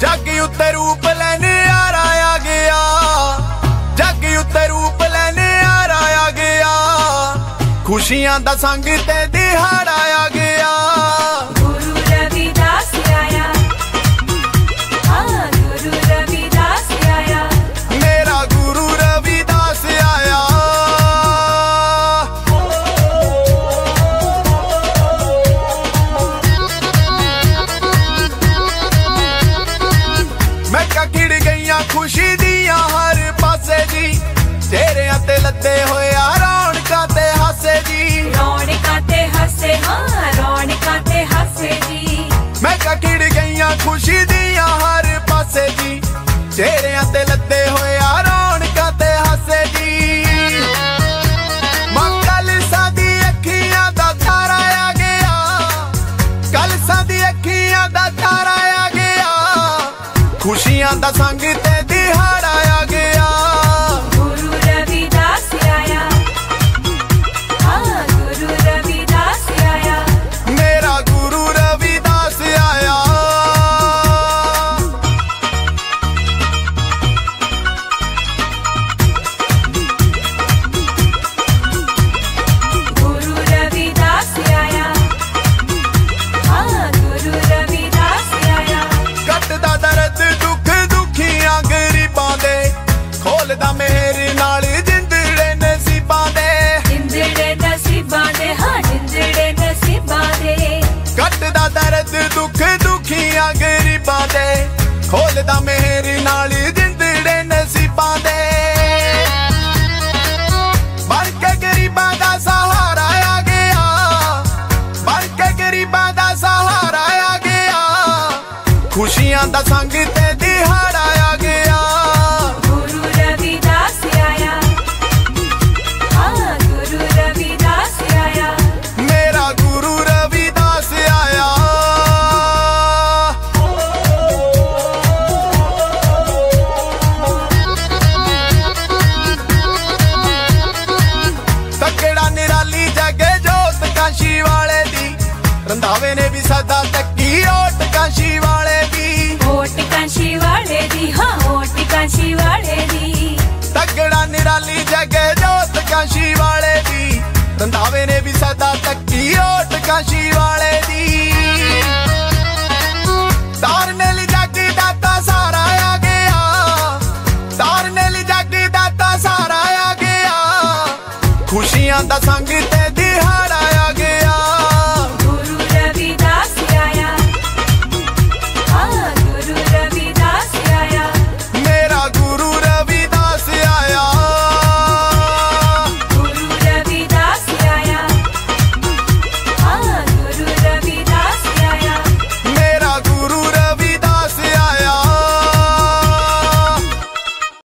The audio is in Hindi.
जग उत्ते रूप लैने यारा आ गया, जग उत्ते रूप लैने यारा आ गया, खुशियां दा संग ते दिहाड़ा आ गया। गुरु रविदास आया, हाँ गुरु रविदास आया, मेरा गुरु रविदास आया। मैं खिड़ गईया खुशी दिया हर पासे जी, तेरे ते लदे होए रौनकां ते हासे जी, रौनकां ते हसे, हाँ रौनकां ते हसे जी। मैं खिड़ गईया खुशी दिया हर पासे जी, तेरे ते लदे होए रौनकां ते हासे जी। कल सादी अखियां दा तारा आ गया, कल सादी अखियां दा तारा आ गया, खुशियां दा संग ते दिहाड़ा आ गया। गुरु रविदास आया, हाँ गुरु रविदास आया, मेरा गुरु रविदास आया। गुरु रविदास आया, हाँ गुरु रविदास आया, कटदा दर्द दुख दुखियां गरीबां दे, खोलदा मेहर नाल जिंदड़े नसीबां दे, जिंदड़े नसीबां दे, हाँ जिंदड़े नसीबां दे। कटदा दर्द दुख दुखियां गरीबां दे, खोलदा मेहर नाल जिंदड़े नसीबां दे। बन के गरीबां दा सहारा आ गया, बन के गरीबां दा सहारा आ गया, खुशियां दा संग ते दिहाड़ा आ गया। गुरु रविदास आया, हाँ गुरु रविदास आया, मेरा गुरु रविदास आया। तकड़ा निराली जगे जोत काशी वाले दी, रंधावे ने भी सदा तकी ओट काशी वाले दी, ओट काशी वाले दी, हाँ ओट काशी वाले दी। तगड़ा निराली जगे जोत काशी वाले दी, रंधावे ने भी सदा तकी ओट काशी वाले दी। तारने ली जग दाता सारा आ गया, तारने ली जग दाता सारा आ गया, खुशियां दा संग ते